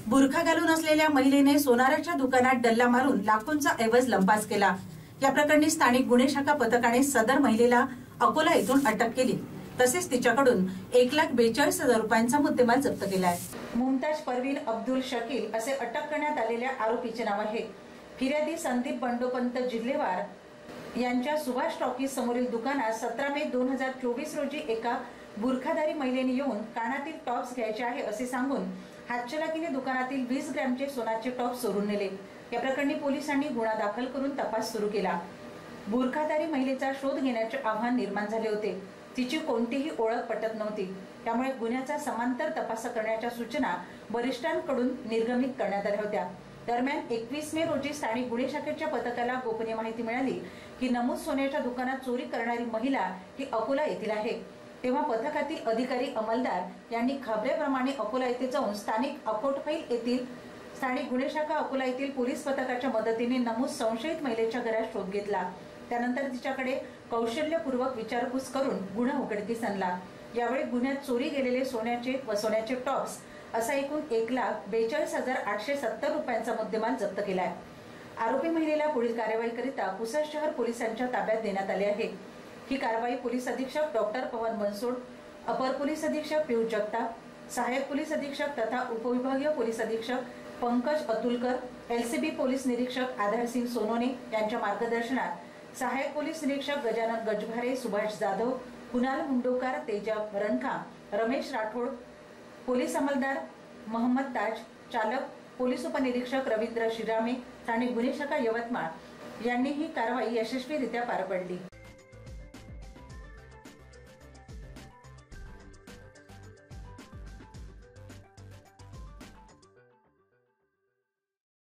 बुरखा घालून असलेल्या महिलेने सोनाराच्या दुकानात डल्ला मारून लाखोंचा ऐवज लंपास केला। या प्रकरणी स्थानिक गुन्हे शाखा पथकाने सदर महिलेला अकोला येथून अटक केली। तसेच तिच्याकडून 1,42,000 रुपयांचा मुद्देमाल जप्त केला आहे। मुमताज परवीन अब्दुल शकील असे अटक करण्यात आलेल्या आरोपीचे नाव आहे। फिर्यादी संदीप बंडोपंत जिल्हेवार यांच्या सुभाष टॉकीज समोरील दुकानात 17 मे 2024 रोजी एका बुरखाधारी महिलेने येऊन कानातील टॉप्स घ्यायचे आहे असे सांगून हातचलाकीने दुकानातील 20 ग्रॅमचे सोन्याचे टॉप्स चोरून नेले। या प्रकरणी पोलिसांनी गुन्हा दाखल करून तपास सुरू केला। बुरखाधारी महिलेचा शोध घेण्याचे आव्हान निर्माण झाले होते। तिची कोणतीही ओळख पटत नव्हती, त्यामुळे गुन्ह्याचा समांतर तपास करण्याच्या सूचना वरिष्ठांकडून निर्गमित करण्यात आल्या होत्या। दरम्यान 21 मे रोजी स्थानिक गुन्हे शाखेच्या पथकाला गोपनीय माहिती मिळाली की नमूद सोन्याच्या दुकानात चोरी करणारी महिला ही अकोला येथील आहे। तेव्हा पथकातील अधिकारी अंमलदार यांनी खबरेप्रमाणे अकोला येथे जाऊन स्थानिक अकोटफैल येथील स्थानिक गुन्हे शाखा अकोला येथील पोलीस पथकाच्या मदतीने नमूद संशयित महिलेच्या घरात शोध घेतला। त्यानंतर तिच्याकडे कौशल्यपूर्वक विचारपूस करून गुन्हा उघडकीस आणला। यावेळी गुन्ह्यात चोरी गेलेले सोन्याचे टॉप्स असा एकूण 1,42,870 रुपयांचा मुद्देमाल जप्त केलाय। आरोपी महिलेला पुढील कार्यवाहीकरिता पुसद शहर पोलिसांच्या ताब्यात देण्यात आले आहे। ही कारवाई पोलीस अधीक्षक डॉक्टर पवन बनसोड, अपर पोलीस अधीक्षक पियुष जगताप, सहाय्यक पोलीस अधीक्षक तथा उपविभागीय पोलीस अधीक्षक पंकज अतुलकर, एलसीबी पोलीस निरीक्षक आधारसिंग सोनोने यांच्या मार्गदर्शनात सहाय्यक पोलीस निरीक्षक गजानन गजभारे, सुभाष जाधव, कुणाल मुंडोकार, तेजब रणखा, रमेश राठोड, पोलीस अंमलदार मोहम्मद ताज, चालक पोलीस उपनिरीक्षक रवींद्र शिरामे, ठाणे गुन्हे शाखा यवतमाळ यांनी ही कारवाई यशस्वीरित्या पार पाडली।